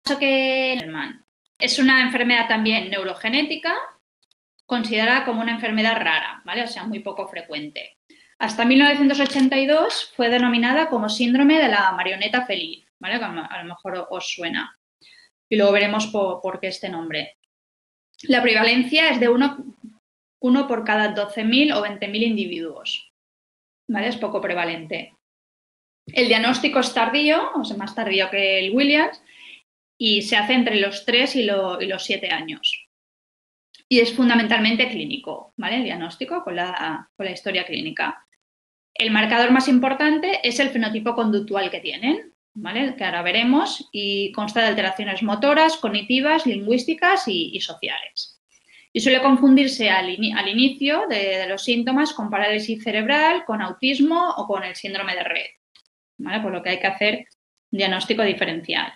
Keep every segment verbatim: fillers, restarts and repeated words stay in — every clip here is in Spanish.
que es una enfermedad también neurogenética, considerada como una enfermedad rara, ¿vale? O sea, muy poco frecuente. Hasta mil novecientos ochenta y dos fue denominada como síndrome de la marioneta feliz, ¿vale? A lo mejor os suena. Y luego veremos por, por qué este nombre. La prevalencia es de uno, uno por cada doce mil o veinte mil individuos, ¿vale? Es poco prevalente. El diagnóstico es tardío, o sea, más tardío que el Williams, y se hace entre los tres y, lo, y los siete años. Y es fundamentalmente clínico, ¿vale? El diagnóstico con la, con la historia clínica. El marcador más importante es el fenotipo conductual que tienen, ¿vale? Que ahora veremos, y consta de alteraciones motoras, cognitivas, lingüísticas y, y sociales. Y suele confundirse al, in, al inicio de, de los síntomas con parálisis cerebral, con autismo o con el síndrome de Rett, ¿vale? Por lo que hay que hacer diagnóstico diferencial.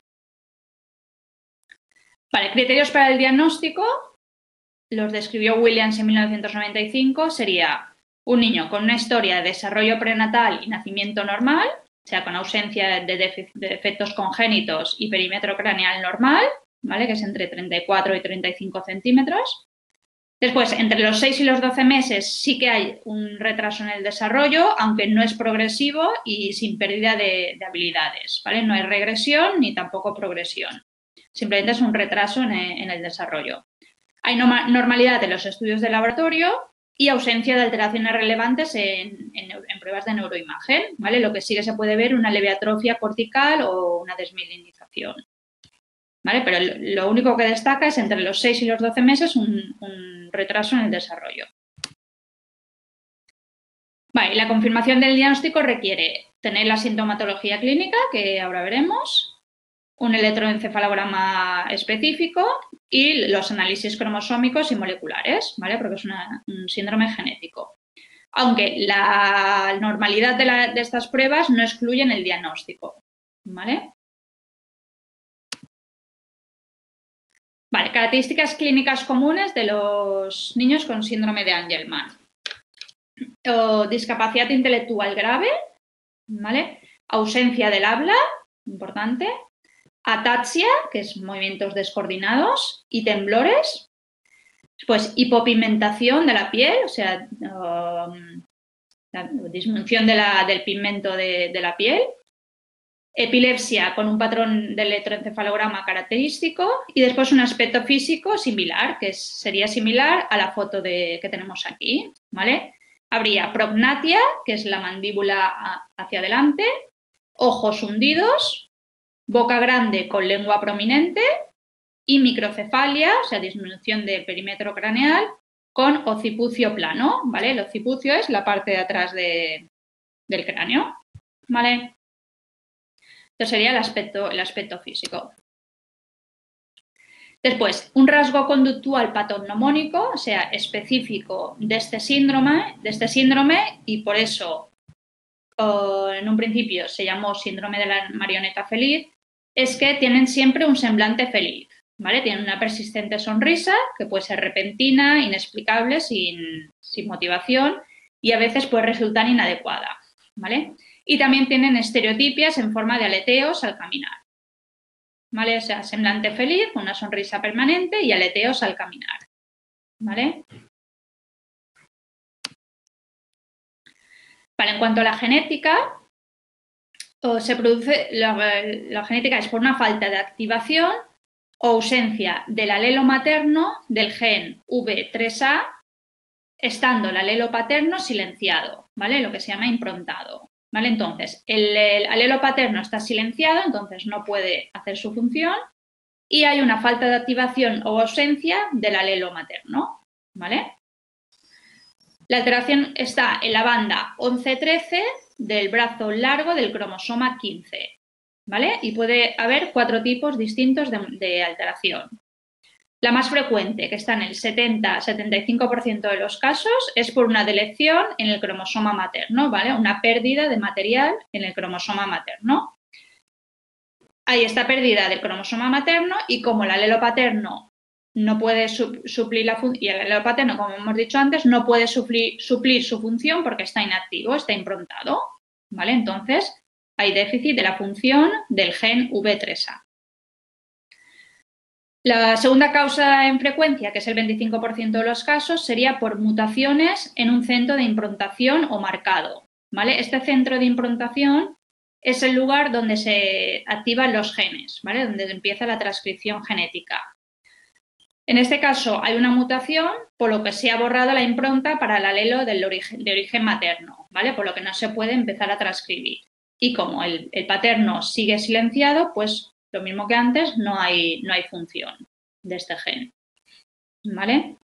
Vale, criterios para el diagnóstico, los describió Williams en mil novecientos noventa y cinco, sería un niño con una historia de desarrollo prenatal y nacimiento normal, o sea, con ausencia de, de, de defectos congénitos y perímetro craneal normal, ¿vale? Que es entre treinta y cuatro y treinta y cinco centímetros. Después, entre los seis y los doce meses sí que hay un retraso en el desarrollo, aunque no es progresivo y sin pérdida de, de habilidades, ¿vale? No hay regresión ni tampoco progresión. Simplemente es un retraso en el, en el desarrollo. Hay normalidad de los estudios de laboratorio y ausencia de alteraciones relevantes en, en, en pruebas de neuroimagen, ¿vale? Lo que sí que se puede ver una leve atrofia cortical o una desmielinización, ¿vale? Pero lo único que destaca es entre los seis y los doce meses un, un retraso en el desarrollo. Vale, la confirmación del diagnóstico requiere tener la sintomatología clínica, que ahora veremos, un electroencefalograma específico y los análisis cromosómicos y moleculares, ¿vale? Porque es una, un síndrome genético. Aunque la normalidad de, la, de estas pruebas no excluyen el diagnóstico, ¿vale? Vale, características clínicas comunes de los niños con síndrome de Angelman. O discapacidad intelectual grave, ¿vale? Ausencia del habla, importante. Ataxia, que es movimientos descoordinados, y temblores. Pues hipopigmentación de la piel, o sea, um, la disminución de la, del pigmento de, de la piel. Epilepsia con un patrón de electroencefalograma característico y después un aspecto físico similar, que es, sería similar a la foto de, que tenemos aquí, ¿vale? Habría prognatia, que es la mandíbula hacia adelante, ojos hundidos, boca grande con lengua prominente y microcefalia, o sea, disminución del perímetro craneal con occipucio plano, ¿vale? El occipucio es la parte de atrás de, del cráneo, ¿vale? Esto sería el aspecto, el aspecto físico. Después, un rasgo conductual patognomónico, o sea, específico de este síndrome, de este síndrome y por eso oh, en un principio se llamó síndrome de la marioneta feliz, es que tienen siempre un semblante feliz, ¿vale? Tienen una persistente sonrisa que puede ser repentina, inexplicable, sin, sin motivación y a veces puede resultar inadecuada, ¿vale? Y también tienen estereotipias en forma de aleteos al caminar, ¿vale? O sea, semblante feliz, una sonrisa permanente y aleteos al caminar, ¿vale? Vale, en cuanto a la genética, o se produce, la, la genética es por una falta de activación o ausencia del alelo materno del gen V tres A, estando el alelo paterno silenciado, ¿vale? Lo que se llama improntado, ¿vale? Entonces, el, el alelo paterno está silenciado, entonces no puede hacer su función y hay una falta de activación o ausencia del alelo materno, ¿vale? La alteración está en la banda once trece del brazo largo del cromosoma quince, ¿vale? Y puede haber cuatro tipos distintos de, de alteración. La más frecuente, que está en el setenta a setenta y cinco por ciento de los casos, es por una deleción en el cromosoma materno, ¿vale? Una pérdida de material en el cromosoma materno. Hay esta pérdida del cromosoma materno y como el alelo paterno no puede suplir la función, y el alelo paterno, como hemos dicho antes, no puede suplir, suplir su función porque está inactivo, está improntado, ¿vale? Entonces, hay déficit de la función del gen V tres A. La segunda causa en frecuencia, que es el veinticinco por ciento de los casos, sería por mutaciones en un centro de improntación o marcado, ¿vale? Este centro de improntación es el lugar donde se activan los genes, ¿vale? Donde empieza la transcripción genética. En este caso hay una mutación, por lo que se ha borrado la impronta para el alelo del origen, de origen materno, ¿vale? Por lo que no se puede empezar a transcribir. Y como el, el paterno sigue silenciado, pues lo mismo que antes, no hay, no hay función de este gen, ¿vale?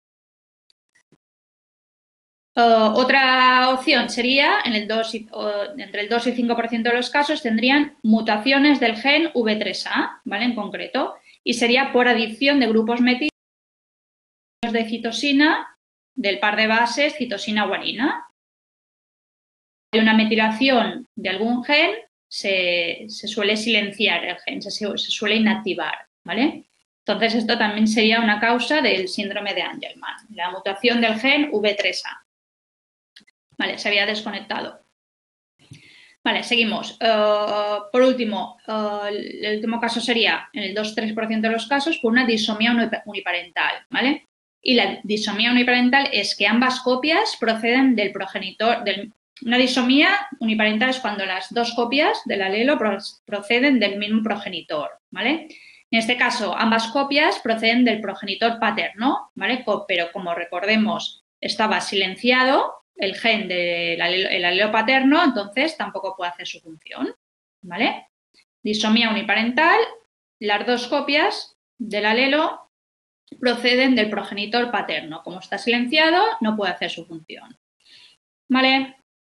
Uh, otra opción sería, en el dos y, uh, entre el dos y el cinco por ciento de los casos, tendrían mutaciones del gen V tres A, ¿vale? En concreto, y sería por adición de grupos metílicos de citosina del par de bases citosina-guanina. Hay una metilación de algún gen, se, se suele silenciar el gen, se, se suele inactivar, ¿vale? Entonces, esto también sería una causa del síndrome de Angelman, la mutación del gen V tres A. Vale, se había desconectado. Vale, seguimos. Uh, por último, uh, el último caso sería, en el dos a tres por ciento de los casos, por una disomía uniparental, ¿vale? Y la disomía uniparental es que ambas copias proceden del progenitor. Del, una disomía uniparental es cuando las dos copias del alelo proceden del mismo progenitor, ¿vale? En este caso, ambas copias proceden del progenitor paterno, ¿vale? Pero como recordemos, estaba silenciado el gen del alelo, el alelo paterno, entonces tampoco puede hacer su función, ¿vale? Disomía uniparental, las dos copias del alelo proceden del progenitor paterno. Como está silenciado, no puede hacer su función, ¿vale?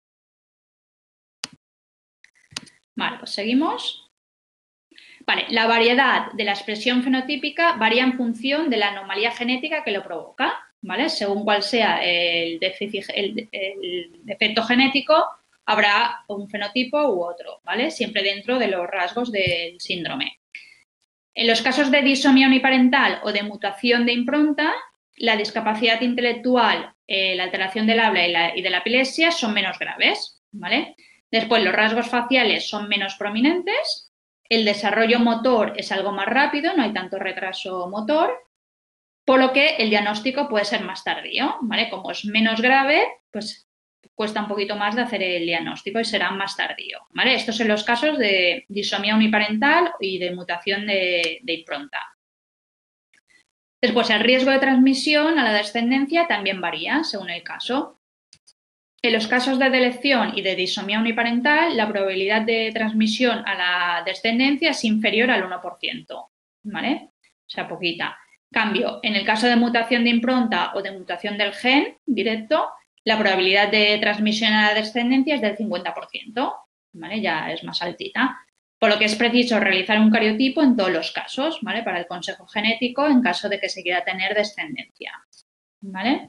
Vale, pues seguimos. Vale, la variedad de la expresión fenotípica varía en función de la anomalía genética que lo provoca, ¿vale? Según cuál sea el, déficit, el, el defecto genético, habrá un fenotipo u otro, ¿vale? Siempre dentro de los rasgos del síndrome. En los casos de disomía uniparental o de mutación de impronta, la discapacidad intelectual, eh, la alteración del habla y, la, y de la epilepsia son menos graves, ¿vale? Después, los rasgos faciales son menos prominentes. El desarrollo motor es algo más rápido, no hay tanto retraso motor, por lo que el diagnóstico puede ser más tardío, ¿vale? Como es menos grave, pues cuesta un poquito más de hacer el diagnóstico y será más tardío, ¿vale? Estos son los casos de disomía uniparental y de mutación de, de impronta. Después, el riesgo de transmisión a la descendencia también varía según el caso. En los casos de delección y de disomía uniparental, la probabilidad de transmisión a la descendencia es inferior al uno por ciento, ¿vale? O sea, poquita. Cambio, en el caso de mutación de impronta o de mutación del gen directo, la probabilidad de transmisión a la descendencia es del cincuenta por ciento, ¿vale? Ya es más altita. Por lo que es preciso realizar un cariotipo en todos los casos, ¿vale? Para el consejo genético en caso de que se quiera tener descendencia, ¿vale?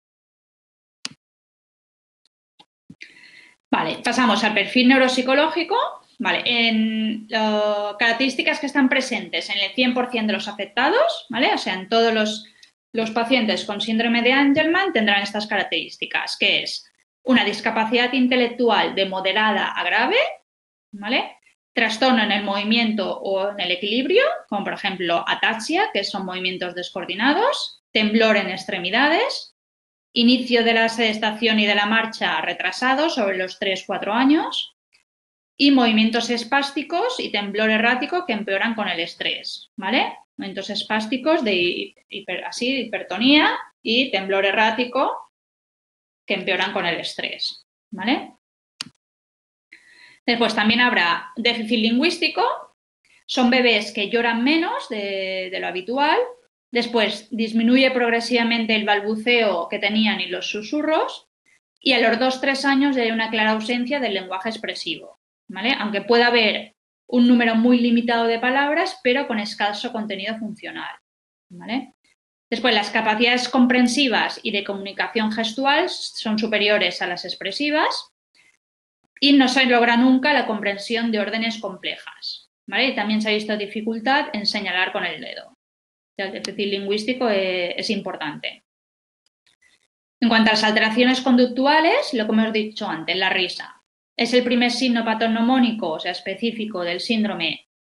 Vale, pasamos al perfil neuropsicológico. Vale, en uh, características que están presentes en el cien por ciento de los afectados, ¿vale? O sea, en todos los, los pacientes con síndrome de Angelman tendrán estas características, que es una discapacidad intelectual de moderada a grave, ¿vale? Trastorno en el movimiento o en el equilibrio, como por ejemplo ataxia, que son movimientos descoordinados, temblor en extremidades, inicio de la sedestación y de la marcha retrasado sobre los tres a cuatro años y movimientos espásticos y temblor errático que empeoran con el estrés, ¿vale? Movimientos espásticos de hiper, así, hipertonía y temblor errático que empeoran con el estrés, ¿vale? Después también habrá déficit lingüístico, son bebés que lloran menos de, de lo habitual. Después disminuye progresivamente el balbuceo que tenían y los susurros y a los dos a tres años ya hay una clara ausencia del lenguaje expresivo, ¿vale? Aunque pueda haber un número muy limitado de palabras, pero con escaso contenido funcional, ¿vale? Después, las capacidades comprensivas y de comunicación gestual son superiores a las expresivas y no se logra nunca la comprensión de órdenes complejas, ¿vale? Y también se ha visto dificultad en señalar con el dedo. El déficit lingüístico es importante. En cuanto a las alteraciones conductuales, lo que hemos dicho antes, la risa. Es el primer signo patognomónico, o sea, específico del síndrome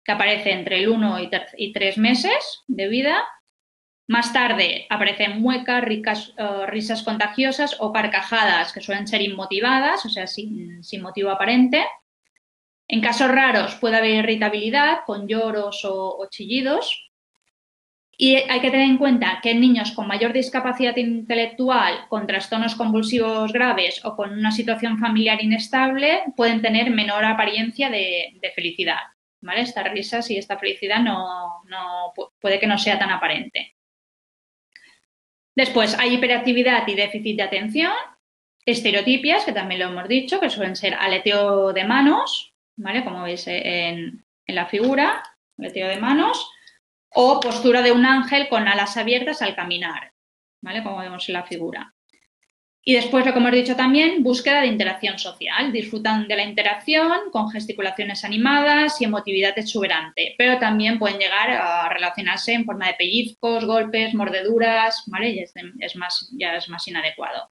que aparece entre el uno y tres meses de vida. Más tarde aparecen muecas, ricas, uh, risas contagiosas o carcajadas que suelen ser inmotivadas, o sea, sin, sin motivo aparente. En casos raros puede haber irritabilidad con lloros o, o chillidos. Y hay que tener en cuenta que en niños con mayor discapacidad intelectual, con trastornos convulsivos graves o con una situación familiar inestable, pueden tener menor apariencia de, de felicidad, ¿vale? Estas risas y esta felicidad no, no, puede que no sea tan aparente. Después hay hiperactividad y déficit de atención, estereotipias, que también lo hemos dicho, que suelen ser aleteo de manos, ¿vale? Como veis en, en la figura, aleteo de manos, o postura de un ángel con alas abiertas al caminar, ¿vale? Como vemos en la figura. Y después, lo que hemos dicho también, búsqueda de interacción social. Disfrutan de la interacción con gesticulaciones animadas y emotividad exuberante, pero también pueden llegar a relacionarse en forma de pellizcos, golpes, mordeduras, ¿vale? Y es, es más, ya es más inadecuado.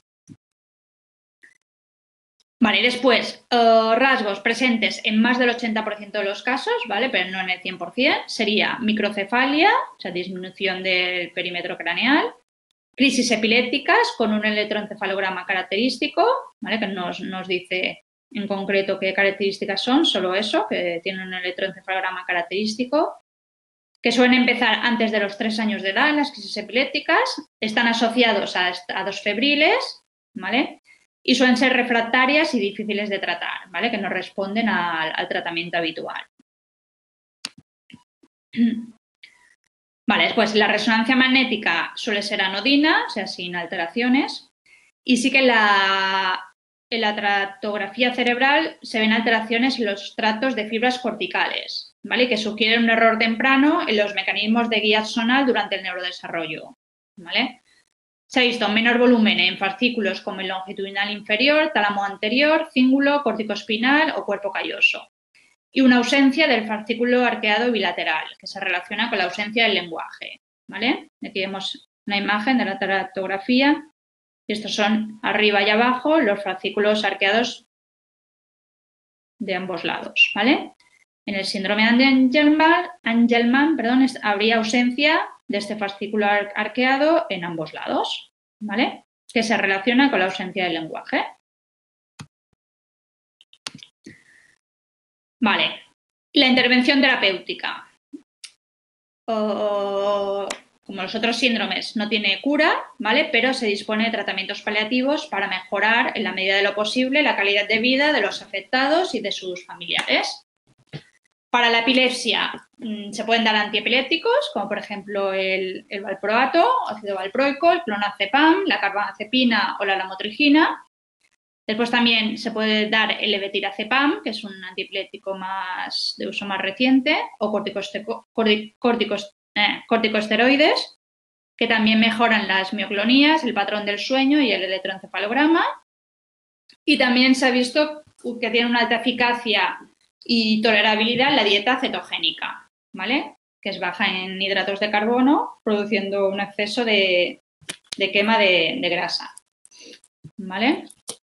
Vale, y después, uh, rasgos presentes en más del ochenta por ciento de los casos, ¿vale? Pero no en el cien por cien, sería microcefalia, o sea, disminución del perímetro craneal, crisis epilépticas con un electroencefalograma característico, ¿vale? Que nos, nos dice en concreto qué características son, solo eso, que tienen un electroencefalograma característico, que suelen empezar antes de los tres años de edad, las crisis epilépticas, están asociados a estados febriles, ¿vale? Y suelen ser refractarias y difíciles de tratar, ¿vale? Que no responden al, al tratamiento habitual. Vale, después la resonancia magnética suele ser anodina, o sea, sin alteraciones, y sí que en la, en la tractografía cerebral se ven alteraciones en los tractos de fibras corticales, ¿vale? Que sugieren un error temprano en los mecanismos de guía axonal durante el neurodesarrollo, ¿vale? Se ha visto menor volumen en fascículos como el longitudinal inferior, tálamo anterior, cíngulo, corticoespinal o cuerpo calloso. Y una ausencia del fascículo arqueado bilateral, que se relaciona con la ausencia del lenguaje, ¿vale? Aquí vemos una imagen de la tractografía y estos son arriba y abajo los fascículos arqueados de ambos lados, ¿vale? En el síndrome de Angelman, Angelman perdón, habría ausencia de este fascículo arqueado en ambos lados, ¿vale? Que se relaciona con la ausencia del lenguaje. Vale, la intervención terapéutica. O, como los otros síndromes, no tiene cura, ¿vale? Pero se dispone de tratamientos paliativos para mejorar, en la medida de lo posible, la calidad de vida de los afectados y de sus familiares. Para la epilepsia mmm, se pueden dar antiepilépticos, como por ejemplo el, el valproato, ácido valproico, el clonazepam, la carbamazepina o la lamotrigina. Después también se puede dar el levetiracepam, que es un antiepiléptico más, de uso más reciente, o corticos, eh, corticosteroides, que también mejoran las mioclonías, el patrón del sueño y el electroencefalograma. Y también se ha visto que tiene una alta eficacia y tolerabilidad la dieta cetogénica, ¿vale? Que es baja en hidratos de carbono, produciendo un exceso de, de quema de, de grasa, ¿vale?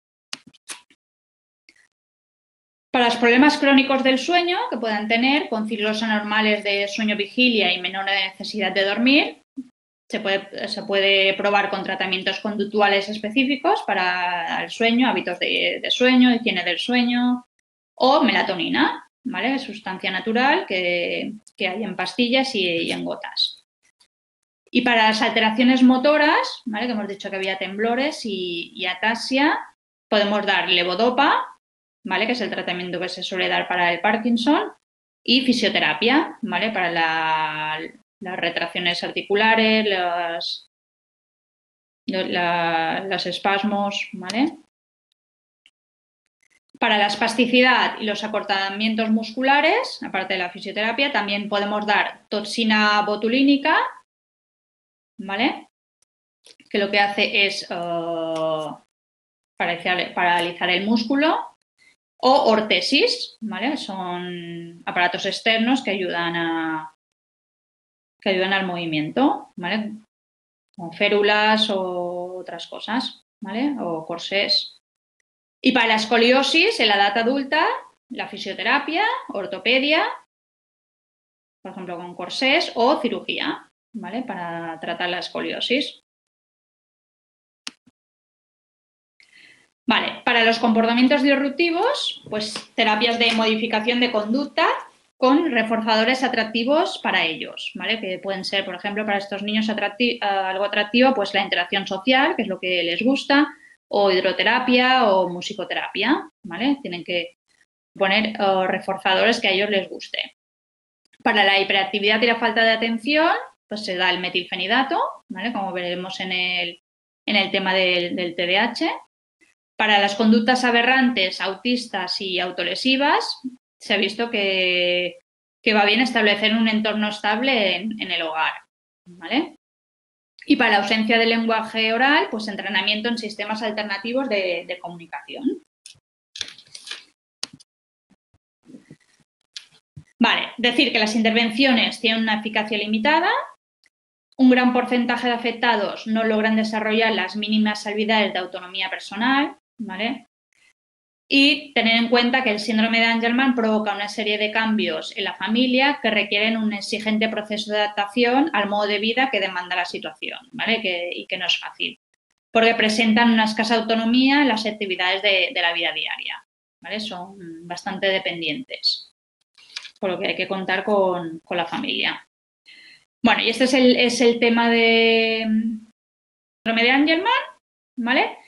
Para los problemas crónicos del sueño que puedan tener, con ciclos anormales de sueño-vigilia y menor necesidad de dormir, se puede, se puede probar con tratamientos conductuales específicos para el sueño, hábitos de, de sueño, higiene del sueño, o melatonina, ¿vale? Sustancia natural que, que hay en pastillas y, y en gotas. Y para las alteraciones motoras, ¿vale? Que hemos dicho que había temblores y, y ataxia, podemos dar levodopa, ¿vale? Que es el tratamiento que se suele dar para el Parkinson, y fisioterapia, ¿vale? Para la, las retracciones articulares, los, la, los espasmos, ¿vale? Para la espasticidad y los acortamientos musculares, aparte de la fisioterapia, también podemos dar toxina botulínica, ¿vale? Que lo que hace es uh, paralizar, paralizar el músculo, o ortesis, ¿vale? Son aparatos externos que ayudan a que ayudan al movimiento, ¿vale? Como férulas o otras cosas, ¿vale? O corsés. Y para la escoliosis, en la edad adulta, la fisioterapia, ortopedia por ejemplo, con corsés o cirugía, ¿vale? Para tratar la escoliosis. Vale, para los comportamientos disruptivos, pues terapias de modificación de conducta con reforzadores atractivos para ellos, ¿vale? Que pueden ser, por ejemplo, para estos niños atracti- algo atractivo, pues la interacción social, que es lo que les gusta, o hidroterapia o musicoterapia, ¿vale? Tienen que poner uh, reforzadores que a ellos les guste. Para la hiperactividad y la falta de atención, pues se da el metilfenidato, ¿vale? Como veremos en el, en el tema del, del T D A H. Para las conductas aberrantes, autistas y autolesivas, se ha visto que, que va bien establecer un entorno estable en, en el hogar, ¿vale? Y para la ausencia de lenguaje oral, pues entrenamiento en sistemas alternativos de, de comunicación. Vale, decir que las intervenciones tienen una eficacia limitada, un gran porcentaje de afectados no logran desarrollar las mínimas habilidades de autonomía personal, ¿vale? Y tener en cuenta que el síndrome de Angelman provoca una serie de cambios en la familia que requieren un exigente proceso de adaptación al modo de vida que demanda la situación, ¿vale? Que, y que no es fácil, porque presentan una escasa autonomía en las actividades de, de la vida diaria, ¿vale? Son bastante dependientes, por lo que hay que contar con, con la familia. Bueno, y este es el, es el tema de síndrome de Angelman, ¿vale?